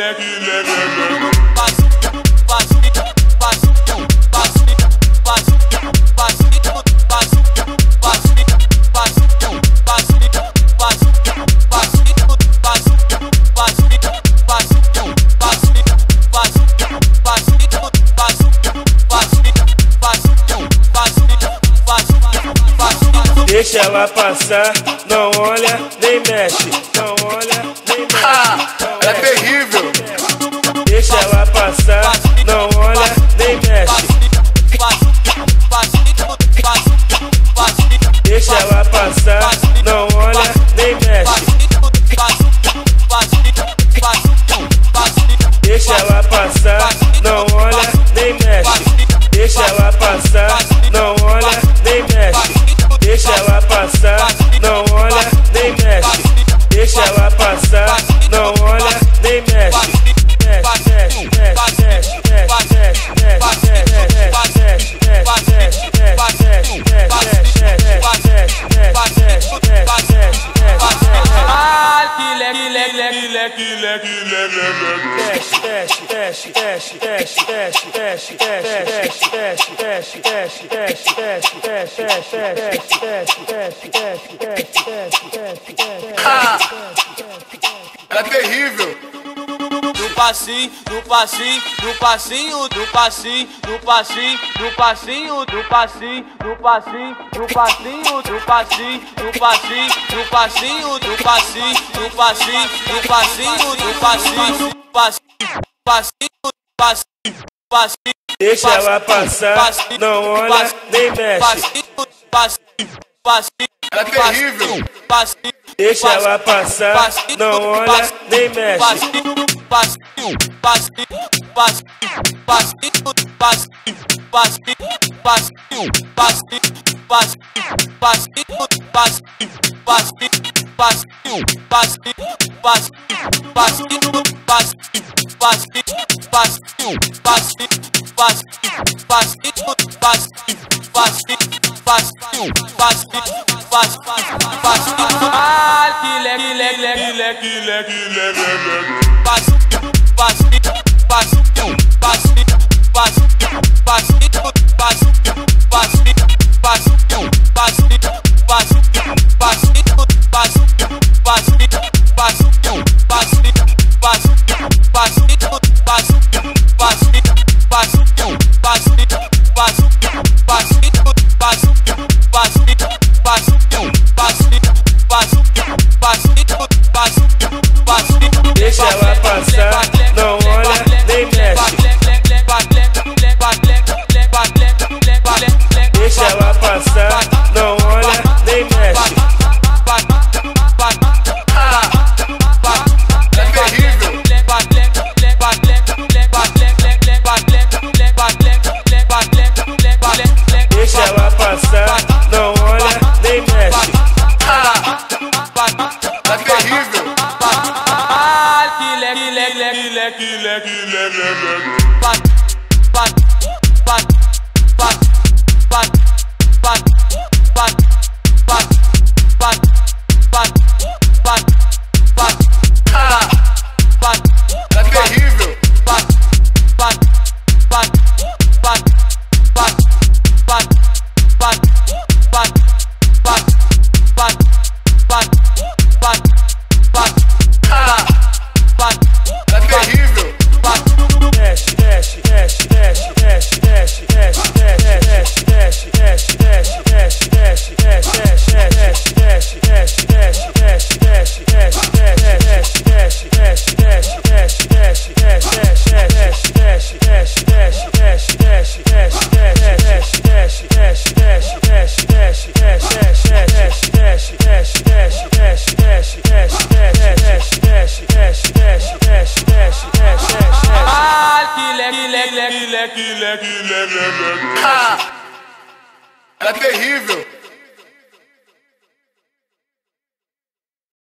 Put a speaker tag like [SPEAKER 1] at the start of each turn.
[SPEAKER 1] Deixa ela passar, não olha nem mexe, não olha nem mexe.
[SPEAKER 2] Ela é terrível.
[SPEAKER 1] Deixa ela passar, não olha nem mexe. Deixa ela passar, não olha nem mexe. Deixa ela passar, não olha nem mexe. Deixa ela passar, não olha nem mexe. Deixa ela passar, não olha nem mexe. Deixa ela passar, não olha nem mexe.
[SPEAKER 2] Ela é terrível.
[SPEAKER 3] No passinho, no passinho, no passinho, no passinho, no passinho, no passinho, no passinho, no passinho, no passinho, no passinho, no passinho, no passinho, no passinho, no passinho, no passinho, no passinho, passinho, passinho.
[SPEAKER 1] Deixa ela passar, não olha nem mexe.
[SPEAKER 2] Ela é terrível.
[SPEAKER 1] Deixa ela passar, não olha nem mexe. Deixa ela passar, não olha nem mexe. Deixa ela passar, não olha nem mexe.
[SPEAKER 2] Ela é terrível.
[SPEAKER 1] Deixa ela passar, não olha nem mexe.
[SPEAKER 2] Ela é terrível. Ela é terrível.